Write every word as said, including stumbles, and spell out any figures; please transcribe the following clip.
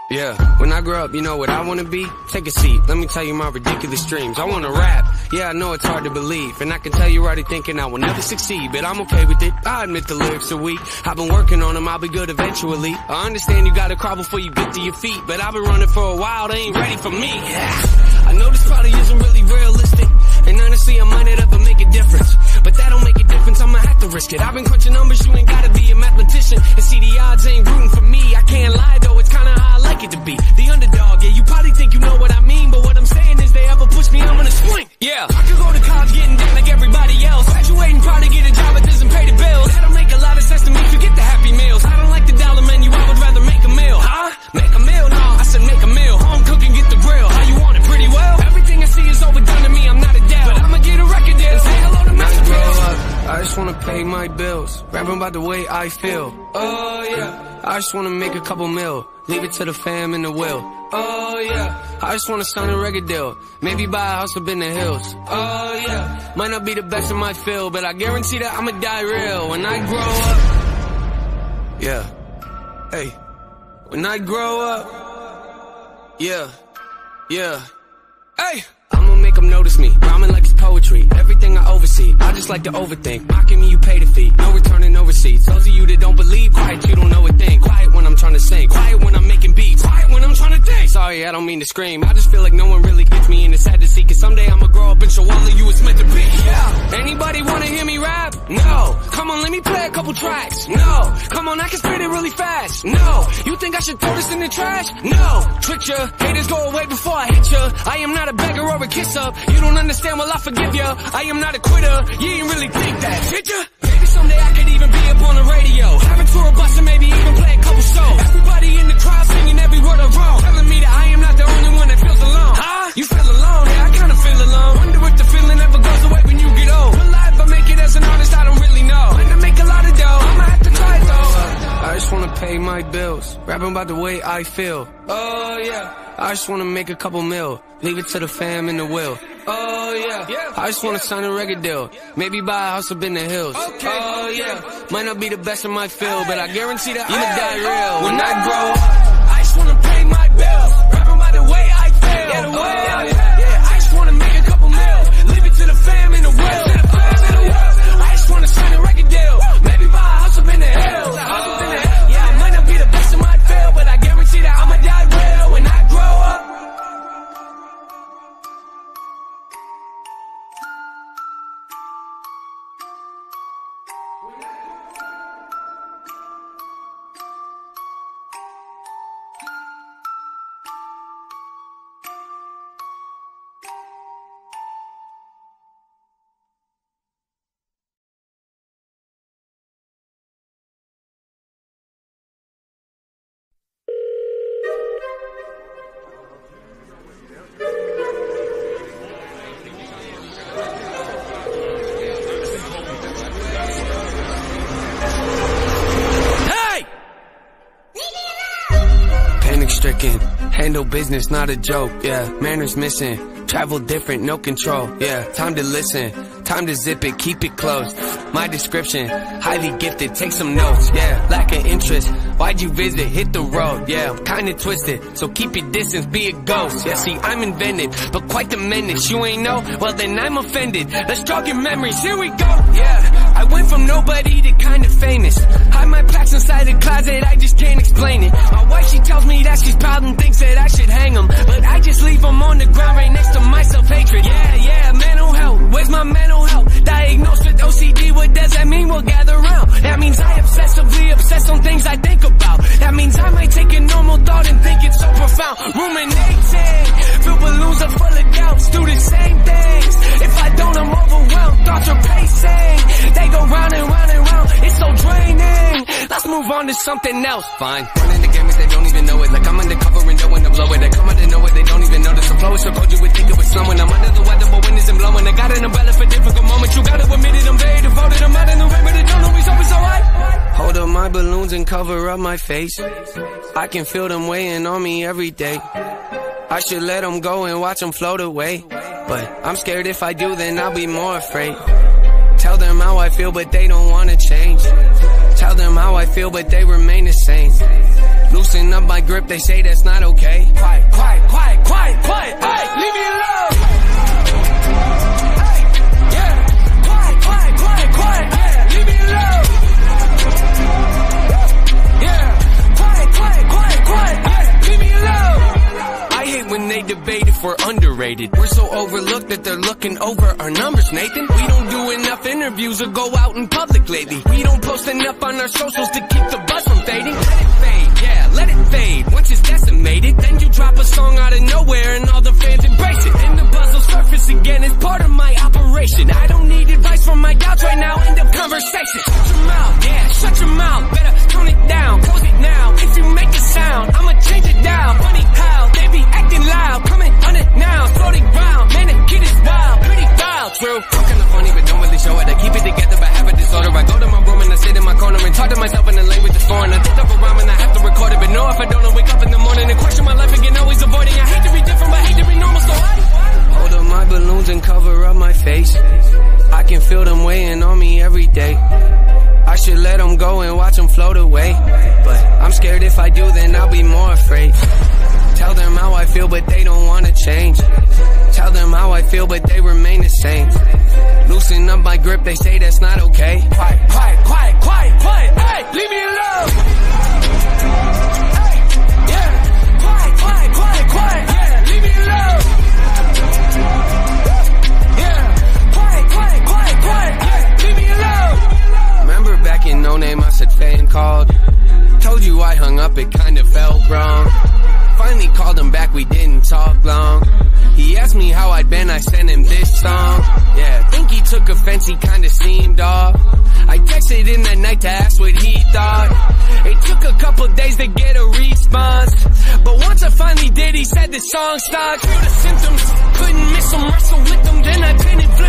Yeah, when I grow up, you know what I wanna be? Take a seat, let me tell you my ridiculous dreams. I wanna rap, yeah, I know it's hard to believe. And I can tell you're already thinking I will never succeed, but I'm okay with it, I admit the lyrics are weak. I've been working on them, I'll be good eventually. I understand you gotta crawl before you get to your feet, but I've been running for a while, they ain't ready for me. Yeah. I know this probably isn't really realistic, and honestly I might not ever make a difference, but that don't make a difference, I'ma have to risk it. I've been crunching numbers, you ain't gotta be a mathematician, and see the odds ain't rooting for me. I can't lie though, it's kinda how I like it to be, the underdog. Yeah, you probably think you know what I mean, but what I'm saying is they ever push me, I'm gonna swing. Yeah, I could go to college getting down like everybody else, graduating, probably get a job that doesn't pay the bills. That don't make a lot of sense to me, forget the happy meals. I don't like the dollar menu, I would rather make a meal. Huh? Make a meal? No, I said make a meal. Home cooking, get the grill. How you want it? Pretty well. Everything I see is overdone to me, I'm not a dad, but I'ma get a record deal. Say hello to Master P. I just wanna pay my bills, rapping about the way I feel. Oh yeah, I just wanna make a couple mil, leave it to the fam in the will. Oh yeah, I just wanna sign a record deal, maybe buy a house up in the hills. Oh yeah, might not be the best in my field, but I guarantee that I'ma die real when I grow up. Yeah, hey, when I grow up. Yeah, yeah, hey, I'ma make them notice me, rhyming like it's poetry. Everything I oversee, I just like to overthink. Mocking me, you pay the fee, no returning, no receipts. Those of you that don't believe, quiet, you don't know a thing. Quiet when I'm trying to sing, quiet when I'm making beats, quiet when I'm trying to think. Sorry, I don't mean to scream, I just feel like no one really gets me, and it's sad to see, cause someday I'ma grow up and show all of you it's meant to be. Yeah, anybody wanna hear me rap? No. Come on, let me play a couple tracks. No. Come on, I can spit it really fast. No. You think I should throw this in the trash? No. Trick ya, haters go away before I hit ya. I am not a beggar or a kiss up. You don't understand, well I forgive ya. I am not a quitter, you ain't really think that, did ya? Maybe someday I could even be up on the radio, have a tour bus and maybe even play a couple shows. Everybody in the crowd singing every word I wrote, telling me that I am not the only one that feels alone. Huh? You feel alone? Yeah, I kinda feel alone. Wonder if the feeling ever goes away when you get old. Will I ever make it as an artist? I don't really know. When to make a lot of dough, I'ma have to try it though. I just wanna pay my bills, rapping about the way I feel. Oh yeah, I just wanna make a couple mil, leave it to the fam in the will. Oh yeah, yeah, I just wanna sign a record deal, maybe buy a house up in the hills. Okay. Oh yeah, might not be the best in my field, but I guarantee that I'ma die real when I grow up. I just wanna pay my bills, rapping about the way I feel. Yeah, the way oh, I yeah. yeah, I just wanna make a couple mil, leave it to the fam in the will. I just wanna sign a record deal, maybe buy a house up in the hills. Yeah, I might not be the best in my field, but I guarantee that I'ma die real when I grow up. Stricken, handle business, not a joke, yeah, manners missing, travel different, no control, yeah, time to listen, time to zip it, keep it close, my description, highly gifted, take some notes, yeah, lack of interest, why'd you visit, hit the road, yeah, I'm kinda twisted, so keep your distance, be a ghost, yeah, see, I'm invented, but quite the menace, you ain't know, well then I'm offended, let's jog your memories, here we go, yeah, I went from nobody to kinda famous, hide my plaques inside the closet, I just can't explain it, my wife, she tells me that she's proud and thinks that I should hang them, but I just leave them on the ground right next to my self-hatred, yeah, yeah, mental health, where's my mental health, diagnosed with O C D, what does that mean, we'll gather round, that means I obsessively obsess on things I think about, that means I might take a normal thought and think it's so profound, ruminating, fill balloons up full of doubts, do the same things, if I don't I'm overwhelmed, thoughts are pacing, they go round and round and round, it's so draining, let's move on to something else, fine, running the game if they don't even know it, like I'm undercover and don't wanna blow it, they come out and know it, they don't even notice the flow is so cold you would think it was slowing, I'm under the weather but wind isn't blowing, I got an umbrella for difficult moments, you gotta admit it, I'm very devoted, I'm out in the rain but it don't always always alright. Hold up my balloons and cover up my face, I can feel them weighing on me every day, I should let them go and watch them float away, but I'm scared if I do then I'll be more afraid. Tell them how I feel but they don't wanna change, tell them how I feel but they remain the same. Loosen up my grip, they say that's not okay. Quiet, quiet, quiet, quiet, quiet, hey, leave me alone. Hey, yeah, quiet, quiet, quiet, quiet, yeah, leave me alone. Yeah, quiet, quiet, quiet, quiet, yeah, leave me alone. I hate when they debate if we're underrated. We're so overlooked that they're looking over our numbers, Nathan. We don't do enough interviews or go out in public lately. We don't post enough on our socials to keep the buzz from fading. Let it fade, yeah, let it fade. Once it's decimated, then you drop a song out of nowhere and all the fans embrace it. And the buzz will surface again, it's part of my operation. I don't need advice from my gals right now, end up conversation. Shut your mouth, yeah, shut your mouth. Better tone it down, close it now. If you make a sound, I'ma change it down. Funny how they be acting loud, coming on it now. Floating round, man, the kid is wild, pretty wild, true. Talking the funny, but don't really show it. I keep it together, but have a disorder. I go to my room and I sit in my corner and talk to myself in the language that's foreign. I think of a rhyme and I have to record it, but no, if I don't, I wake up in the morning and question my life again, always avoiding. I hate to be different, but hate to be normal, so I hold up my balloons and cover up my face. I can feel them weighing on me every day. I should let them go and watch them float away, but I'm scared if I do, then I'll be more afraid. Tell them how I feel, but they don't wanna change. Tell them how I feel, but they remain the same. Loosen up my grip, they say that's not okay. Quiet, quiet, quiet, quiet, quiet, hey, leave me alone. Hey, yeah, quiet, quiet, quiet, quiet, yeah, leave me alone. Yeah, quiet, quiet, quiet, quiet, yeah, leave me alone. Remember back in No Name, I said fan called. Told you I hung up, it kinda felt wrong. Finally called him back, we didn't talk long. He asked me how I'd been, I sent him this song. Yeah, think he took offense, he kinda seemed off. I texted him that night to ask what he thought. It took a couple days to get a response, but once I finally did, he said the song stuck. Feel the symptoms, couldn't miss him, wrestle with them, then I didn't flip.